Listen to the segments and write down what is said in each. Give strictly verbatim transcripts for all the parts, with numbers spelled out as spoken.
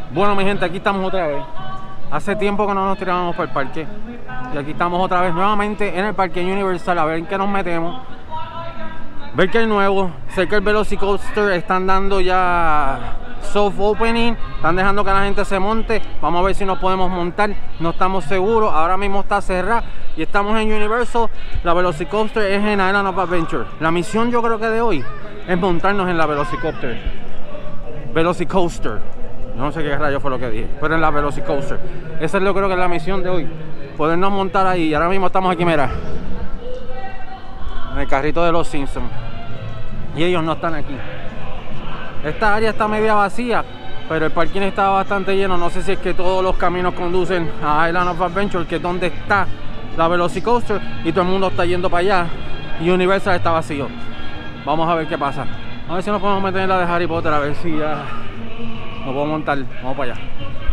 Bueno, mi gente, aquí estamos otra vez. Hace tiempo que no nos tirábamos por el parque. Y aquí estamos otra vez nuevamente en el parque Universal a ver en qué nos metemos. Ver que hay nuevo. Sé que el Velocicoaster están dando ya soft opening. Están dejando que la gente se monte. Vamos a ver si nos podemos montar. No estamos seguros. Ahora mismo está cerrada. Y estamos en Universal. La Velocicoaster es en Island of Adventure. La misión yo creo que de hoy es montarnos en la Velocicoaster. Velocicoaster. No sé qué rayo fue lo que dije, pero en la Velocicoaster. Esa es lo creo que es la misión de hoy. Podernos montar ahí. Y ahora mismo estamos aquí, mira, en el carrito de los Simpsons. Y ellos no están aquí. Esta área está media vacía, pero el parking está bastante lleno. No sé si es que todos los caminos conducen a Island of Adventure, que es donde está la Velocicoaster, y todo el mundo está yendo para allá. Y Universal está vacío. Vamos a ver qué pasa. A ver si nos podemos meter en la de Harry Potter, a ver si ya nos podemos montar. Vamos para allá.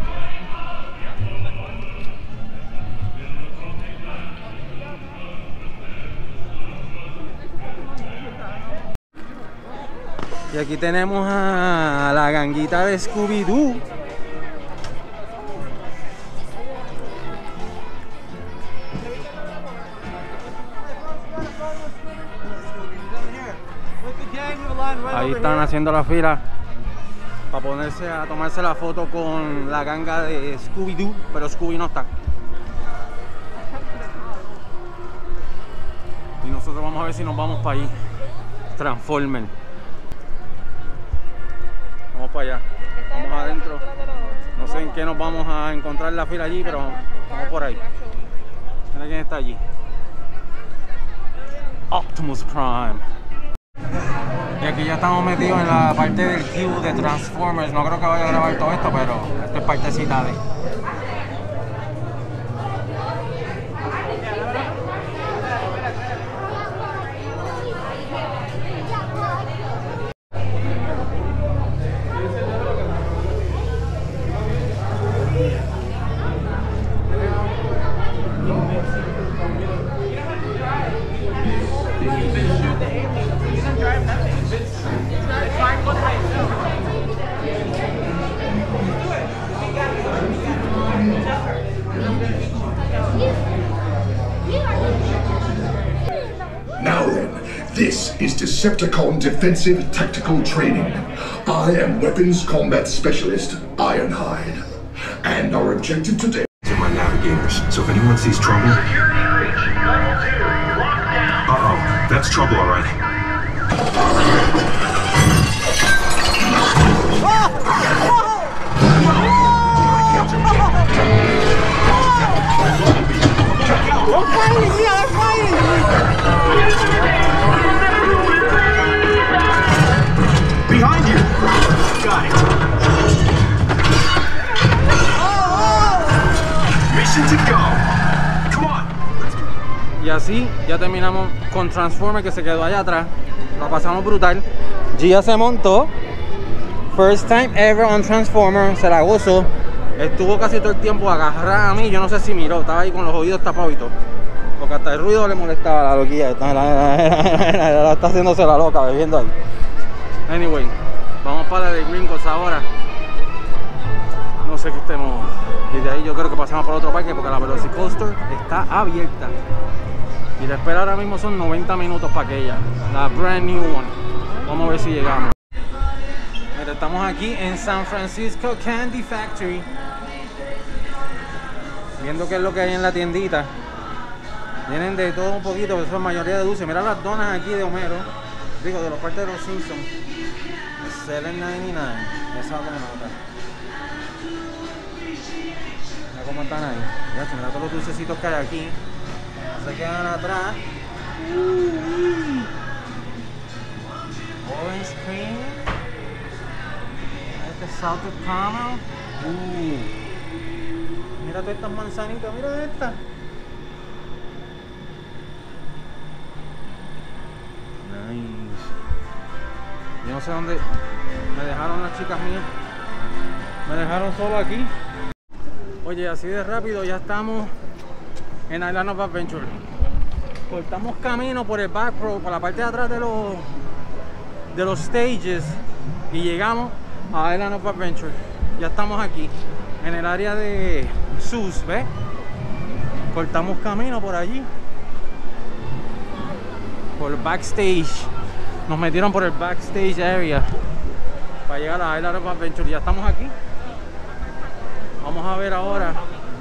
Y aquí tenemos a la ganguita de Scooby-Doo. Ahí están haciendo la fila para ponerse a tomarse la foto con la ganga de Scooby-Doo, pero Scooby no está. Y nosotros vamos a ver si nos vamos para ahí. Transformer. Vamos para allá. Vamos adentro. No sé en qué nos vamos a encontrar la fila allí, pero vamos por ahí. Mira quién está allí. Optimus Prime. Y aquí ya estamos metidos en la parte del queue de Transformers. No creo que vaya a grabar todo esto, pero esto es partecita de... Now then, this is Decepticon Defensive Tactical Training. I am Weapons Combat Specialist Ironhide. And our objective today... ...are my navigators, so if anyone sees trouble... Uh-oh, that's trouble, all right. I'm fighting! Yeah, I'm fighting! Behind you! Got it. Mission to go. Come on. Y así ya terminamos con Transformer, que se quedó allá atrás. La pasamos brutal. Gia se montó. First time ever on Transformer. Se la gozó. Estuvo casi todo el tiempo agarrada a mí. Yo no sé si miró. Estaba ahí con los oídos tapados y todo. Porque hasta el ruido le molestaba a la loquilla. La está haciéndose la loca bebiendo ahí. Anyway, vamos para The Gringos ahora. No sé qué estemos. Y de ahí yo creo que pasamos por otro parque, porque la Velocicoaster está abierta. Y la espera ahora mismo son noventa minutos para aquella. La brand new one. Vamos a ver si llegamos. Mira, estamos aquí en San Francisco Candy Factory. Viendo qué es lo que hay en la tiendita. Vienen de todo un poquito, pero son mayoría de dulces. Mira las donas aquí de Homero. Digo, de los partes de los Simpsons. siete noventa y nueve. Esa otra nota. Mira cómo están ahí. Mira, mira todos los dulcecitos que hay aquí. Se quedan atrás. Uh, Orange cream. Este salted caramel. Uh. Mira todas estas manzanitas. Mira esta. Nice. Yo no sé dónde me dejaron las chicas mías. Me dejaron solo aquí. Oye, así de rápido ya estamos en Island of Adventure. Cortamos camino por el back road, por la parte de atrás de los de los stages, y llegamos a Island of Adventure. ya estamos aquí en el área de Zeus, ¿ves? Cortamos camino por allí, por el backstage. Nos metieron por el backstage area para llegar a Island of Adventure. Ya estamos aquí. Vamos a ver ahora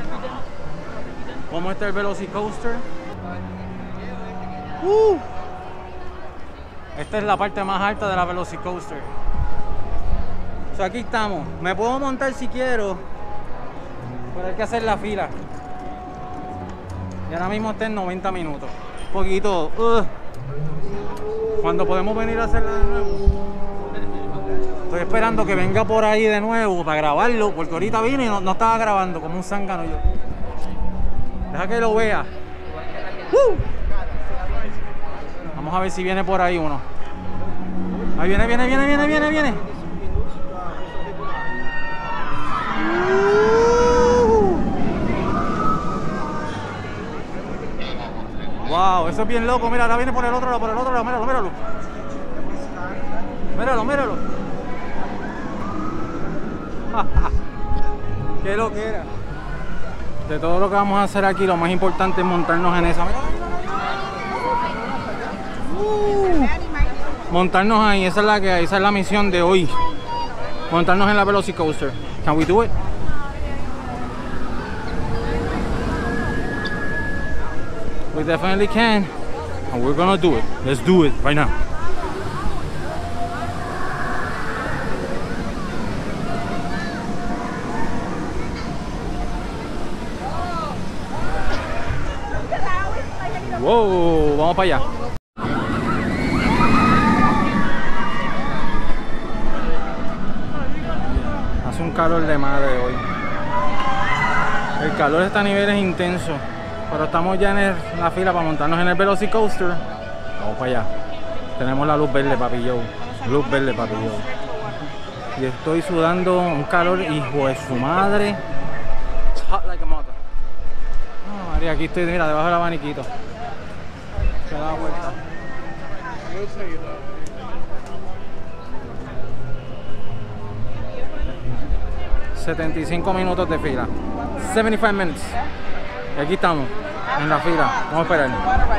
cómo está el Velocicoaster. Uh, esta es la parte más alta de la Velocicoaster. So, aquí estamos. Me puedo montar si quiero, pero hay que hacer la fila. Y ahora mismo está en noventa minutos. Un poquito. Uh, cuando podemos venir a hacerla de nuevo. Estoy esperando que venga por ahí de nuevo para grabarlo, porque ahorita vine y no, no estaba grabando como un zángano yo. Deja que lo vea. Uh. Vamos a ver si viene por ahí uno. Ahí viene, viene, viene, viene, viene, viene. Uh. Wow, eso es bien loco. Mira, ahora viene por el otro lado, por el otro lado. Míralo, míralo. Míralo, míralo. Qué lo que era. De todo lo que vamos a hacer aquí, lo más importante es montarnos en esa. Uh, montarnos ahí, esa es la que, esa es la misión de hoy. Montarnos en la Velocicoaster. Can we do it? We definitely can, and we're gonna do it. Let's do it right now. Wow, vamos para allá. Hace un calor de madre hoy. El calor está a niveles intensos, pero estamos ya en el, la fila para montarnos en el Velocicoaster. Vamos para allá. Tenemos la luz verde, papi Joe. Luz verde, papi Joe. Y estoy sudando un calor hijo de su madre. It's hot like a mother. Oh, María, aquí estoy, mira, debajo del abaniquito. Se da vuelta. setenta y cinco minutos de fila. setenta y cinco minutes. Y aquí estamos, en la fila. Vamos a esperar.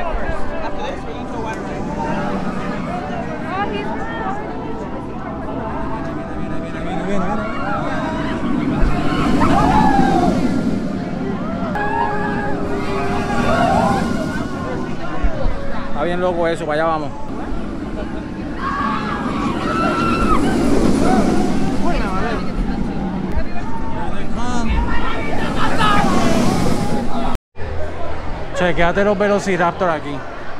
Viene, viene, viene, viene. Está bien loco eso, para allá vamos. Chequéate los Velociraptor aquí.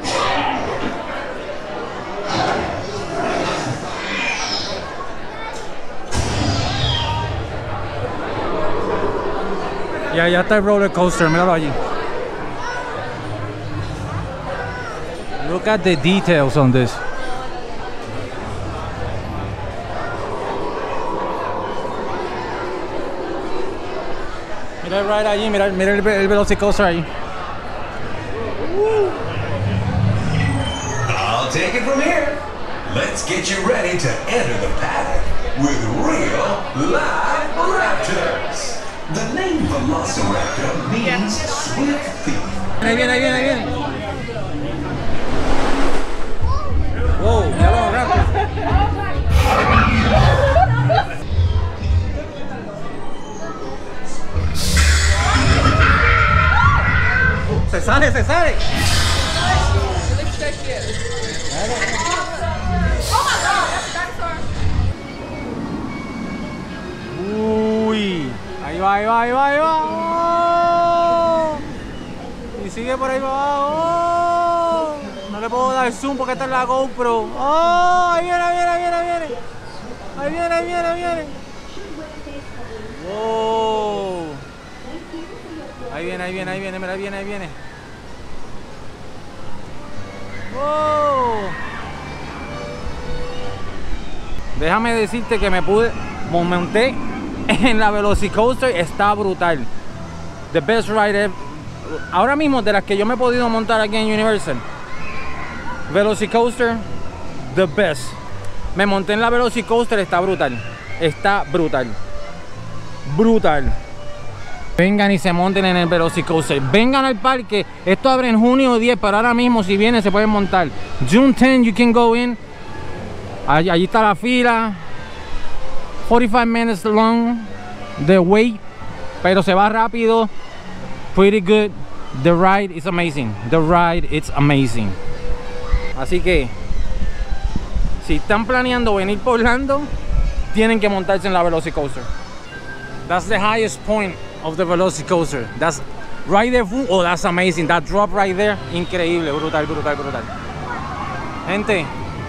Y allá está el roller coaster, míralo allí. Look at the details on this. Mira el ride allí, mira, mira el, el Velocicoaster ahí. I'll take it from here. Let's get you ready to enter the paddock with real live raptors. The name Velociraptor means swift thief. Ahí viene, ahí viene, ahí viene. Wow, ya lo raptors. Se sale, se sale. Uy, ahí va, ahí va, ahí va, ahí va. Oh. Y sigue por ahí para abajo. Oh. No le puedo dar zoom porque está en la GoPro. Oh, ahí viene, ahí viene, ahí viene, ahí viene. Ahí viene, ahí viene, ahí viene. Wow. Ahí viene, ahí viene, ahí viene, mira, ahí viene, ahí viene. Wow. Déjame decirte que me pude monté en la Velocicoaster, está brutal. The best ride ever. Ahora mismo de las que yo me he podido montar aquí en Universal, Velocicoaster, the best. Me monté en la Velocicoaster, está brutal. Está brutal. brutal. Vengan y se monten en el Velocicoaster. Vengan al parque. Esto abre en junio diez, pero ahora mismo si vienen se pueden montar. June tenth you can go in. Allí, allí está la fila. forty-five minutes long the wait, pero se va rápido. Pretty good. The ride is amazing. The ride is amazing. Así que si están planeando venir por Orlando, tienen que montarse en la Velocicoaster. That's the highest point of the Velocicoaster. That's right there. Oh, that's amazing. That drop right there, increíble, brutal, brutal, brutal. Gente,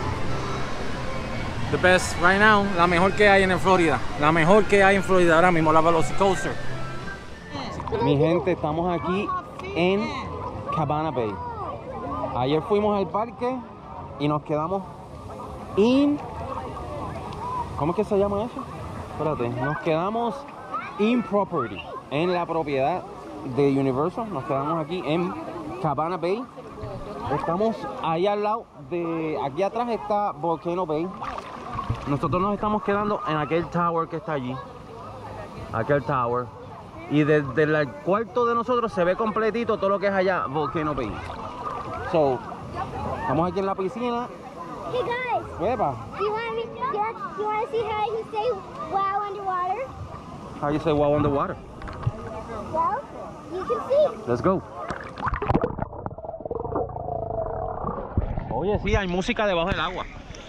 the best right now, la mejor que hay en Florida, la mejor que hay en Florida ahora mismo, la Velocicoaster. Mi gente, estamos aquí en Cabana Bay. Ayer fuimos al parque y nos quedamos in... ¿Cómo es que se llama eso? Espérate, nos quedamos in property, en la propiedad de Universal. Nos quedamos aquí en Cabana Bay. Estamos ahí al lado de... Aquí atrás está Volcano Bay. Nosotros nos estamos quedando en aquel tower que está allí. Aquel tower. Y desde el cuarto de nosotros se ve completito todo lo que es allá, Volcano Bay. So, estamos aquí en la piscina. Hey guys, Hueva. do you want me? Yeah, do you want to see how you say "wow" underwater? How you say wow underwater? Well, you can see. Let's go. Oye, sí, hay música debajo del agua.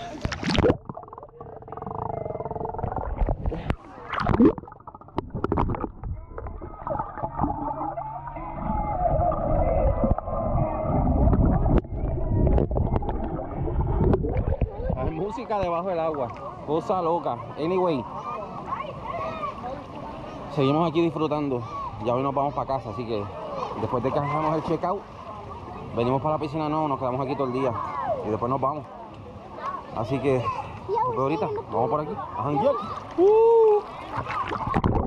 Hay música debajo del agua. Cosa loca. Anyway, seguimos aquí disfrutando. Ya hoy nos vamos para casa, así que después de que hagamos el checkout, venimos para la piscina, no, nos quedamos aquí todo el día y después nos vamos. Así que, pues ahorita, vamos por aquí. A janguear. Uh.